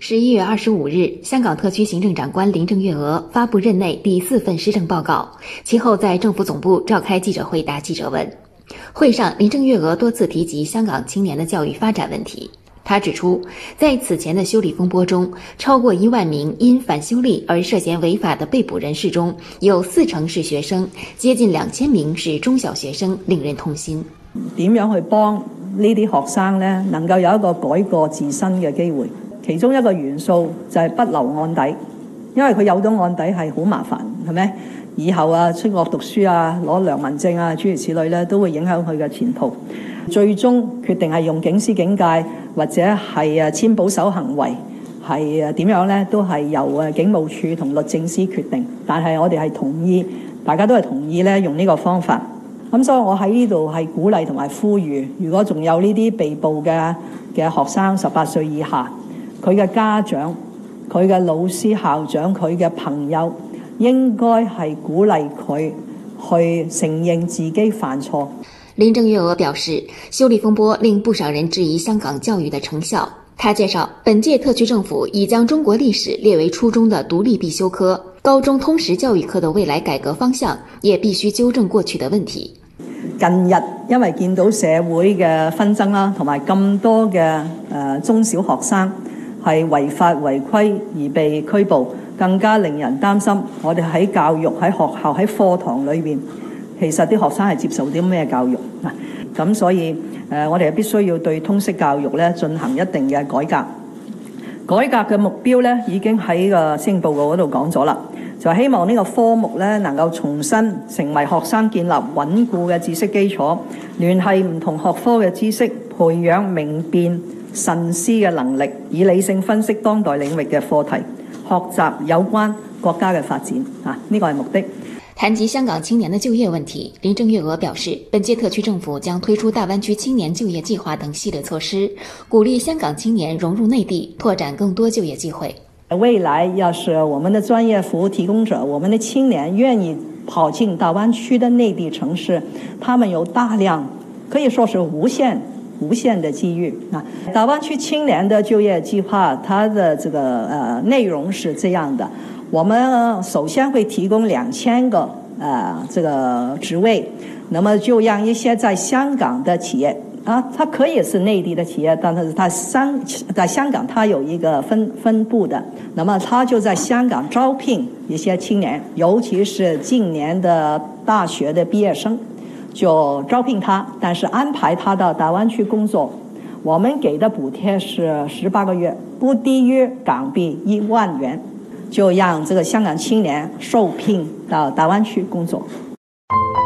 11月25日，香港特区行政长官林郑月娥发布任内第4份施政报告，其后在政府总部召开记者会答记者问。会上，林郑月娥多次提及香港青年的教育发展问题。他指出，在此前的修例风波中，超过1万名因反修例而涉嫌违法的被捕人士中，有40%是學生，接近2000名是中小學生，令人痛心。 點樣去幫呢啲學生呢，能夠有一個改過自新嘅機會？其中一個元素就係不留案底，因為佢有咗案底係好麻煩，係咪？以後出國讀書攞良民證諸如此類咧，都會影響佢嘅前途。最終決定係用警司警戒或者係簽保守行為係點樣咧，都係由警務處同律政司決定。但係我哋係同意，大家都係同意咧用呢個方法。咁所以我喺呢度係鼓勵同埋呼籲，如果仲有呢啲被捕嘅學生18歲以下，佢嘅家長、佢嘅老師、校長、佢嘅朋友，應該係鼓勵佢去承認自己犯錯。 林鄭月娥表示，修例風波令不少人質疑香港教育的成效。他介紹，本屆特區政府已將中國歷史列為初中的獨立必修科，高中通識教育科的未來改革方向也必須糾正過去的問題。 近日因為見到社會嘅紛爭啦，同埋咁多嘅中小學生係違法違規而被拘捕，更加令人擔心。我哋喺教育、喺學校、喺課堂裏邊，其實啲學生係接受啲咩教育啊？咁所以我哋必須要對通識教育咧進行一定嘅改革。改革嘅目標咧已經喺個施政報告嗰度講咗啦，就希望呢個科目咧能夠重新成為學生建立穩固嘅知識基礎，聯繫唔同學科嘅知識，培養明辨慎思嘅能力，以理性分析當代領域嘅課題，學習有關國家嘅發展呢個係目的。 談及香港青年的就業問題，林鄭月娥表示，本屆特區政府將推出大灣區青年就業計劃等系列措施，鼓勵香港青年融入內地，拓展更多就業機會。 未來要是我們的專業服務提供者，我們的青年願意跑進大灣區的內地城市，他們有大量可以說是無限的機遇啊！大灣區青年的就業計劃，它的這個內容是這樣的。我們首先會提供2000個這個職位，那麼就讓一些在香港的企業它可以是內地的企業，但是它在香港它有一個分部的，那麼它就在香港招聘一些青年，尤其是近年的大學的畢業生，就招聘他，但是安排他到大灣區工作。我們給的補貼是18個月，不低於港幣1萬元。就讓這個香港青年受聘到大灣區工作。